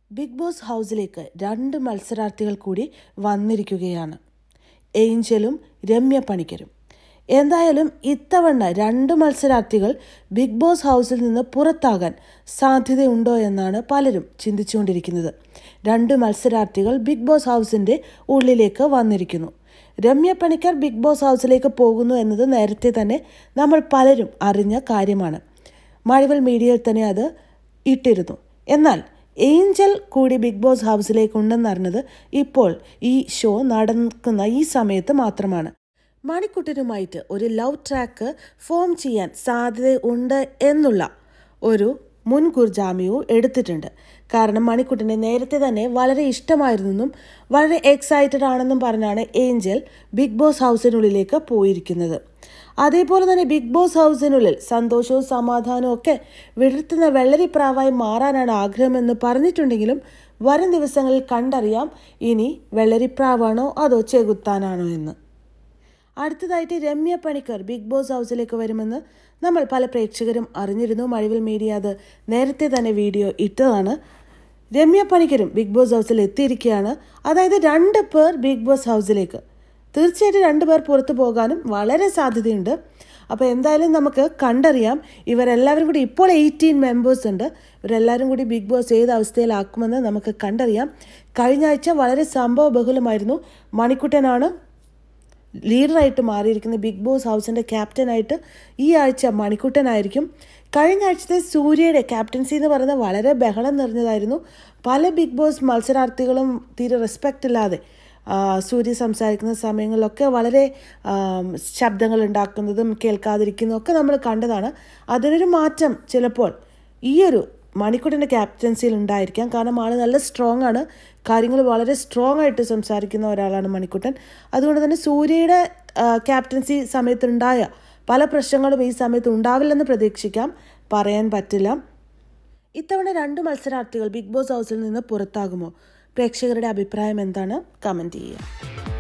Big boss ഹൗസിലേക്ക് 2 മത്സരാർത്ഥികൾ കൂടി വന്നിരിക്കുകയാണ്. ഏഞ്ചലും രമ്യ പണിക്കരും. എന്തായാലും ഇത്തവണ 2 മത്സരാർത്ഥികൾ ബിഗ് ബോസ് ഹൗസിൽ നിന്ന് പുറത്താകാൻ സാധ്യതയുണ്ടോ എന്നാണ് പലരും ചിന്തിച്ചുകൊണ്ടിരിക്കുന്നത്. 2 മത്സരാർത്ഥികൾ ബിഗ് ബോസ് ഹൗസിൻ്റെ ഉള്ളിലേക്ക് വന്നിരിക്കുന്നു. രമ്യ പണിക്കർ ബിഗ് ബോസ് ഹൗസിലേക്ക് പോകുന്നു എന്നത് നേരത്തെ തന്നെ നമ്മൾ പലരും അറിഞ്ഞ കാര്യമാണ്. മഴവിൽ മീഡിയയിൽ തന്നെ അത് ഇട്ടിരുന്നു. എന്നാൽ ഏഞ്ചൽ കൂടി ബിഗ് ബോസ് ഹൗസിലേക്ക് ഉണ്ടെന്നറിഞ്ഞത് ഇപ്പോൾ ഈ ഷോ നടക്കുന്ന ഈ സമയത്ത് മാത്രമാണ്. മണിക്കുട്ടനുമായിട്ട് ഒരു ലവ് ട്രാക്ക് ഫോം ചെയ്യാൻ സാധ്യതയുണ്ട് എന്നുള്ള ഒരു മുൻകൂർ ജാമ്യവും എടുത്തിട്ടുണ്ട്. കാരണം മണിക്കുട്ടനെ നേരത്തെ തന്നെ വളരെ ഇഷ്ടമായിരുന്നെന്നും വളരെ എക്സൈറ്റഡ് ആണെന്നും പറഞ്ഞാണ് ഏഞ്ചൽ ബിഗ് ബോസ് ഹൗസിനുള്ളിലേക്ക് പോയിരിക്കുന്നത്. അതേപോലെ തന്നെ ബിഗ് ബോസ് ഹൗസിനുള്ളിൽ സന്തോഷവും സമാധാനവും ഒക്കെ വിടർത്തുന്ന വെള്ളരിപ്രാവായി മാറാനാണ് ആഗ്രഹമെന്ന് പറഞ്ഞിട്ടുണ്ടെങ്കിലും വരും ദിവസങ്ങളിൽ കണ്ടറിയാം ഇനി വെള്ളരിപ്രാവാണോ അതോ ചെകുത്താനാണോ എന്ന്. അടുത്തതായിട്ട് രമ്യ പണിക്കർ ബിഗ് ബോസ് ഹൗസിലേക്ക് വരുമെന്ന് നമ്മൾ പല പ്രേക്ഷകരും അറിഞ്ഞിരുന്നു. മഴവിൽ മീഡിയ അത് നേരത്തെ തന്നെ വീഡിയോ ഇട്ടതാണ്. രമ്യ പണിക്കരും ബിഗ് ബോസ് ഹൗസിൽ എത്തിയിരിക്കുകയാണ്. അതായത് 2 പേർ ബിഗ് ബോസ് ഹൗസിലേക്ക്, തീർച്ചയായിട്ടും 2 പേർ പുറത്തു പോകാനും വളരെ സാധ്യതയുണ്ട്. അപ്പോൾ എന്തായാലും നമുക്ക് കണ്ടറിയാം. ഇവരെല്ലാവരും കൂടി ഇപ്പോൾ 18 മെമ്പേഴ്സ് ഉണ്ട്. ഇവരെല്ലാവരും കൂടി ബിഗ് ബോസ് ഏത് അവസ്ഥയിലാക്കുമെന്ന് നമുക്ക് കണ്ടറിയാം. കഴിഞ്ഞ ആഴ്ച വളരെ സംഭവ ബഹുലമായിരുന്നു. മണിക്കുട്ടനാണ് ലീഡറായിട്ട് മാറിയിരിക്കുന്നത്. ബിഗ് ബോസ് ഹൗസിൻ്റെ ക്യാപ്റ്റനായിട്ട് ഈ ആഴ്ച മണിക്കുട്ടനായിരിക്കും. കഴിഞ്ഞ ആഴ്ചത്തെ സൂര്യയുടെ ക്യാപ്റ്റൻസി എന്ന് പറയുന്നത് വളരെ ബഹളം നിറഞ്ഞതായിരുന്നു. പല ബിഗ് ബോസ് മത്സരാർത്ഥികളും തീരെ റെസ്പെക്റ്റ് ഇല്ലാതെ സൂര്യ സംസാരിക്കുന്ന സമയങ്ങളിലൊക്കെ വളരെ ശബ്ദങ്ങൾ ഉണ്ടാക്കുന്നതും കേൾക്കാതിരിക്കുന്നതും ഒക്കെ നമ്മൾ കണ്ടതാണ്. അതിനൊരു മാറ്റം ചിലപ്പോൾ ഈയൊരു മണിക്കുട്ടൻ്റെ ക്യാപ്റ്റൻസിയിൽ ഉണ്ടായിരിക്കാം. കാരണം ആൾ നല്ല സ്ട്രോങ് ആണ്, കാര്യങ്ങൾ വളരെ സ്ട്രോങ് ആയിട്ട് സംസാരിക്കുന്ന ഒരാളാണ് മണിക്കുട്ടൻ. അതുകൊണ്ട് തന്നെ സൂര്യയുടെ ക്യാപ്റ്റൻസി സമയത്തുണ്ടായ പല പ്രശ്നങ്ങളും ഈ സമയത്ത് ഉണ്ടാവില്ലെന്ന് പ്രതീക്ഷിക്കാം, പറയാൻ പറ്റില്ല. ഇത്തവണ 2 മത്സരാർത്ഥികൾ ബിഗ് ബോസ് ഹൗസിൽ നിന്ന് പുറത്താകുമോ? പ്രേക്ഷകരുടെ അഭിപ്രായം എന്താണ്? കമൻറ്റ് ചെയ്യുക.